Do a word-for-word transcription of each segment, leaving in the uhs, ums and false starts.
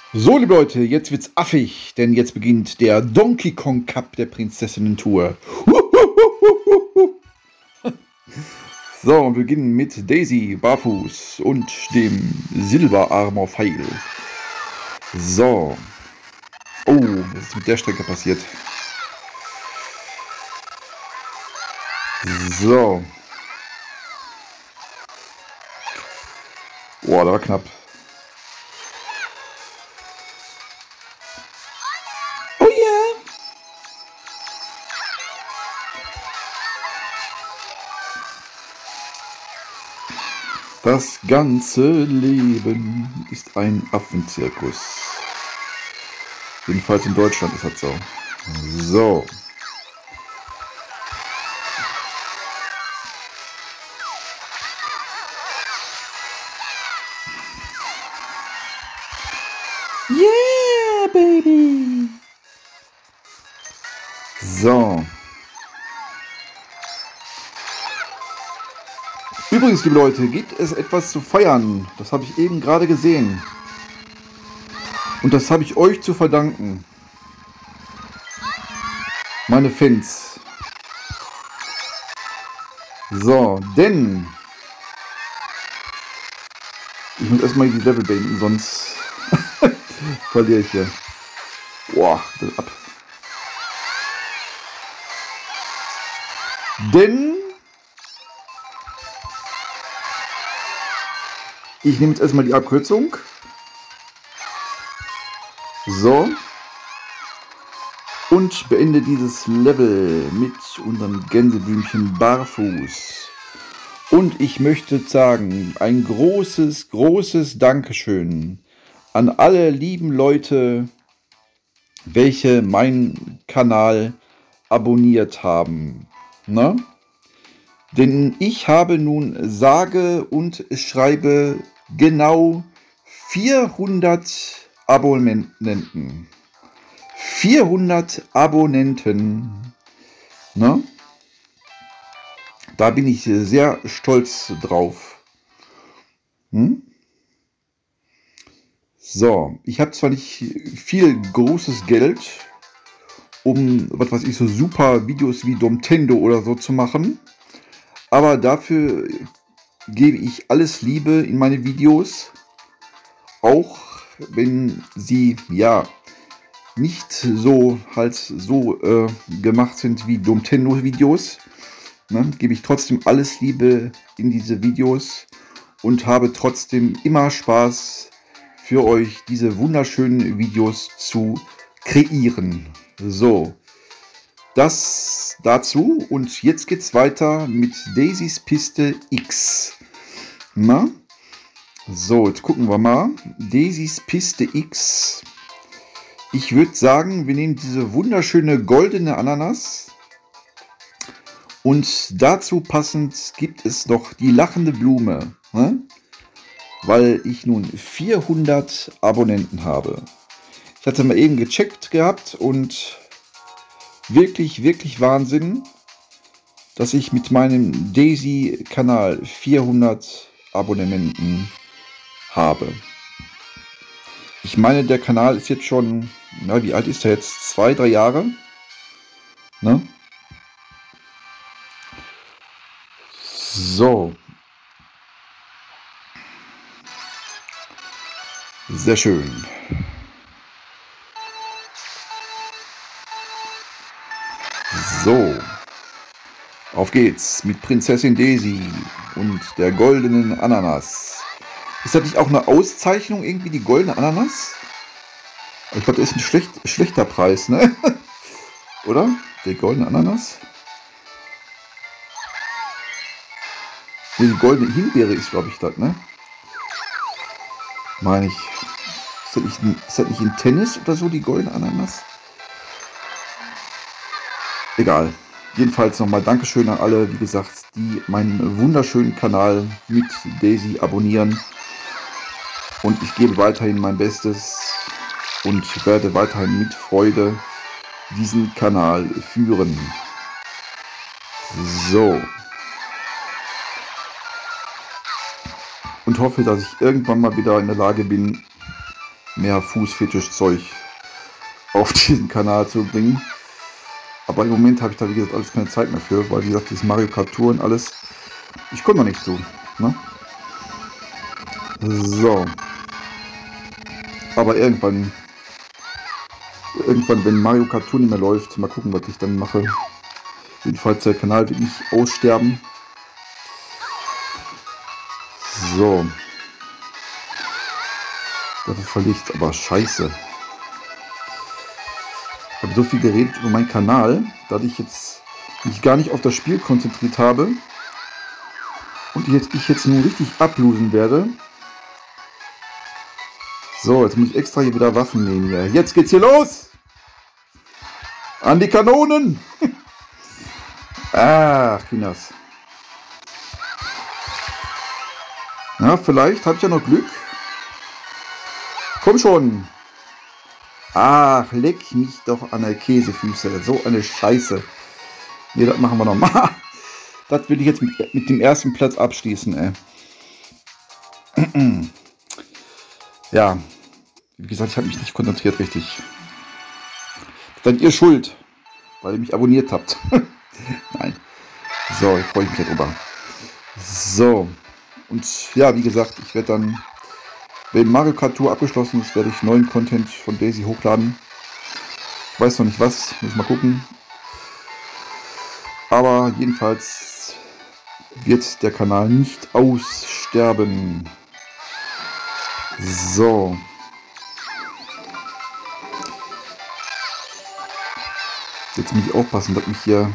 So, liebe Leute, jetzt wird's affig, denn jetzt beginnt der Donkey Kong Cup der Prinzessinnen-Tour. So, und wir beginnen mit Daisy barfuß und dem Silberarmor-Pfeil. So. Oh, was ist mit der Strecke passiert? So. Boah, da war knapp. Oh ja. Das ganze Leben ist ein Affenzirkus. Jedenfalls in Deutschland ist das so. So. Yeah, baby! So. Übrigens, liebe Leute, gibt es etwas zu feiern. Das habe ich eben gerade gesehen. Und das habe ich euch zu verdanken. Meine Fans. So, denn ich muss erstmal die Level beenden, sonst verliere ich hier. Boah, das ab. Denn ich nehme jetzt erstmal die Abkürzung. So. Und beende dieses Level mit unserem Gänseblümchen barfuß. Und ich möchte sagen, ein großes, großes Dankeschön an alle lieben Leute, welche meinen Kanal abonniert haben. Ne? Denn ich habe nun sage und schreibe genau vierhundert Abonnenten. vierhundert Abonnenten. Ne? Da bin ich sehr stolz drauf. Hm? So, ich habe zwar nicht viel großes Geld, um was weiß ich, so super Videos wie Domtendo oder so zu machen, aber dafür gebe ich alles Liebe in meine Videos, auch wenn sie ja nicht so halt so äh, gemacht sind wie Domtendo Videos, ne, gebe ich trotzdem alles Liebe in diese Videos und habe trotzdem immer Spaß für euch diese wunderschönen Videos zu kreieren. So, das dazu und jetzt geht's weiter mit Daisys Piste X. Na? So, jetzt gucken wir mal. Daisys Piste X. Ich würde sagen, wir nehmen diese wunderschöne goldene Ananas. Und dazu passend gibt es noch die lachende Blume. Ne? Weil ich nun vierhundert Abonnenten habe. Ich hatte mal eben gecheckt gehabt und wirklich, wirklich Wahnsinn, dass ich mit meinem Daisy-Kanal vierhundert Abonnenten habe. Ich meine, der Kanal ist jetzt schon, na, wie alt ist er jetzt? Zwei, drei Jahre? Ne? So. Sehr schön. So. Auf geht's mit Prinzessin Daisy und der goldenen Ananas. Ist das nicht auch eine Auszeichnung, irgendwie die goldene Ananas? Ich glaube, das ist ein schlecht, schlechter Preis, ne? Oder? Der goldene Ananas? Ne, die goldene Himbeere ist, glaube ich, das, ne? Meine ich. Ist das, nicht ein, ist das nicht in Tennis oder so, die goldene Ananas? Egal. Jedenfalls nochmal Dankeschön an alle, wie gesagt, die meinen wunderschönen Kanal mit Daisy abonnieren. Und ich gebe weiterhin mein Bestes und werde weiterhin mit Freude diesen Kanal führen. So. Und hoffe, dass ich irgendwann mal wieder in der Lage bin, mehr Fußfetisch-Zeug auf diesen Kanal zu bringen. Aber im Moment habe ich da, wie gesagt, alles keine Zeit mehr für, weil, wie gesagt, dieses Mario Kart Tour und alles, ich komme noch nicht zu. Ne? So. Aber irgendwann, irgendwann, wenn Mario Kart Tour nicht mehr läuft, mal gucken, was ich dann mache. Jedenfalls der Kanal wird nicht aussterben. So. Das ist verlegt, aber scheiße. Ich habe so viel geredet über meinen Kanal, dass ich jetzt mich gar nicht auf das Spiel konzentriert habe. Und jetzt, ich jetzt nun richtig ablosen werde. So, jetzt muss ich extra hier wieder Waffen nehmen hier. Jetzt geht's hier los! An die Kanonen! Ach, Kinders. Na, vielleicht habe ich ja noch Glück. Komm schon! Ach, leck mich doch an der Käsefüße. So eine Scheiße. Ne, das machen wir noch mal. Das will ich jetzt mit, mit dem ersten Platz abschließen, ey. Ja, wie gesagt, ich habe mich nicht konzentriert richtig. Seid ihr schuld, weil ihr mich abonniert habt. Nein. So, ich freue mich darüber. So. Und ja, wie gesagt, ich werde dann, wenn Mario Kart Tour abgeschlossen ist, werde ich neuen Content von Daisy hochladen. Ich weiß noch nicht was, muss mal gucken. Aber jedenfalls wird der Kanal nicht aussterben. So. Jetzt muss ich aufpassen, dass mich hier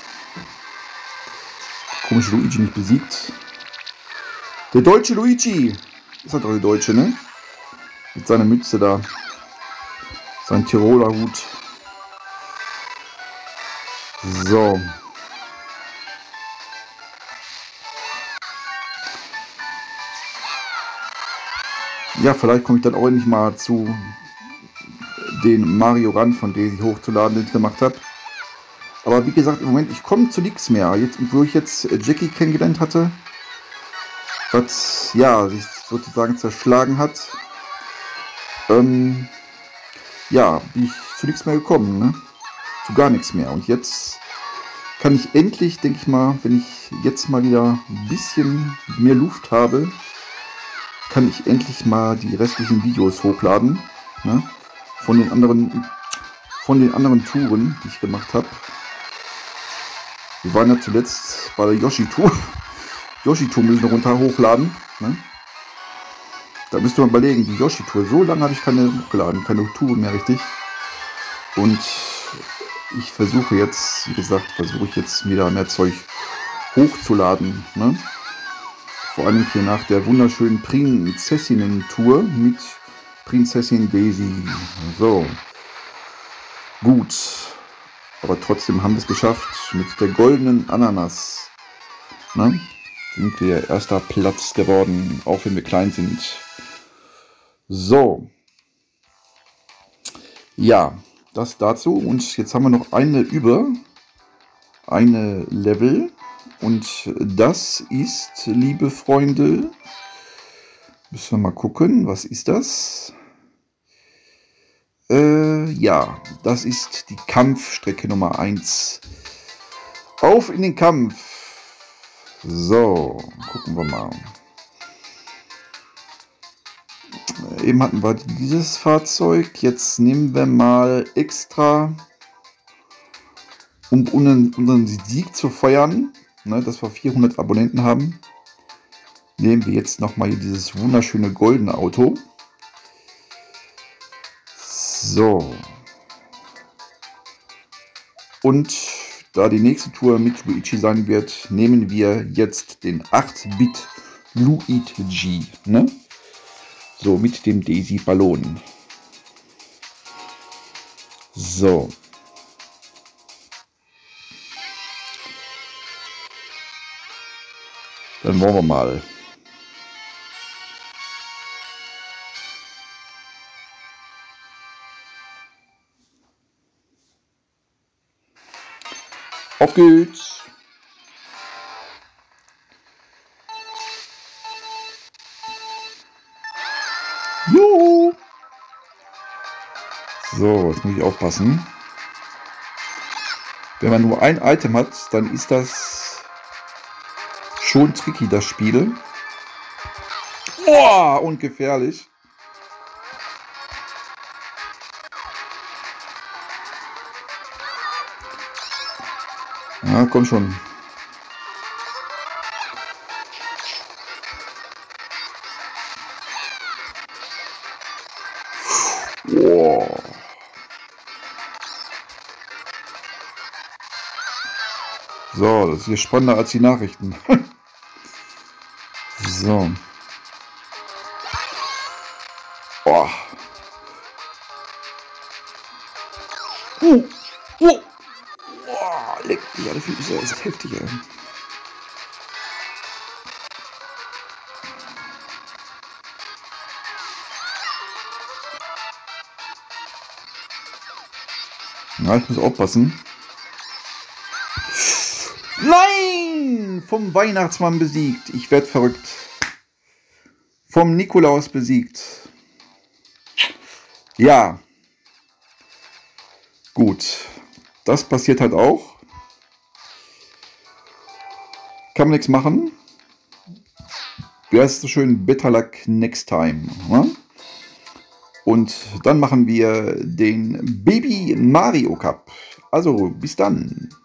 der komische Luigi nicht besiegt. Der deutsche Luigi! Ist halt doch der Deutsche, ne? Mit seiner Mütze da. Sein Tiroler Hut. So. Ja, vielleicht komme ich dann auch endlich mal zu den Mario Run von Daisy hochzuladen, den ich gemacht habe. Aber wie gesagt, im Moment, ich komme zu nichts mehr. Jetzt, wo ich jetzt Jackie kennengelernt hatte, was ja sich sozusagen zerschlagen hat, ähm, ja, bin ich zu nichts mehr gekommen, ne? Zu gar nichts mehr. Und jetzt kann ich endlich, denke ich mal, wenn ich jetzt mal wieder ein bisschen mehr Luft habe, kann ich endlich mal die restlichen Videos hochladen, ne? Von den anderen, von den anderen Touren, die ich gemacht habe. Wir waren ja zuletzt bei der Yoshi-Tour. Yoshi-Tour müssen wir runter hochladen. Ne? Da müsst ihr mal überlegen, die Yoshi-Tour. So lange habe ich keine hochgeladen, keine Tour mehr richtig. Und ich versuche jetzt, wie gesagt, versuche ich jetzt wieder mehr Zeug hochzuladen. Ne? Vor allem hier nach der wunderschönen Prinzessinnen-Tour mit Prinzessin Daisy. So. Gut. Aber trotzdem haben wir es geschafft mit der goldenen Ananas. Ne? Sind wir erster Platz geworden, auch wenn wir klein sind. So. Ja, das dazu. Und jetzt haben wir noch eine über. Eine Level. Und das ist, liebe Freunde, müssen wir mal gucken, was ist das? Äh, ja, das ist die Kampfstrecke Nummer eins. Auf in den Kampf. So, gucken wir mal. Eben hatten wir dieses Fahrzeug. Jetzt nehmen wir mal extra, um unseren Sieg zu feiern, ne, dass wir vierhundert Abonnenten haben, nehmen wir jetzt nochmal hier dieses wunderschöne goldene Auto. So. Und da die nächste Tour mit Luigi sein wird, nehmen wir jetzt den acht Bit Luigi, ne? So, mit dem Daisy Ballon. So. Dann wollen wir mal. Auf geht's! Juhu! So, jetzt muss ich aufpassen. Wenn man nur ein Item hat, dann ist das schon tricky, das Spiel. Boah, und gefährlich. Ja, komm schon. Boah. So, das ist hier spannender als die Nachrichten. So. Oh. Uh. Uh. Oh, leck mich alle Füße, das ist heftig, ey. Ja, ich muss aufpassen. Nein! Vom Weihnachtsmann besiegt. Ich werde verrückt. Vom Nikolaus besiegt. Ja. Gut. Das passiert halt auch. Kann man nichts machen. Wie heißt es so schön? Better luck next time. Ne? Und dann machen wir den Baby Mario Cup. Also, bis dann.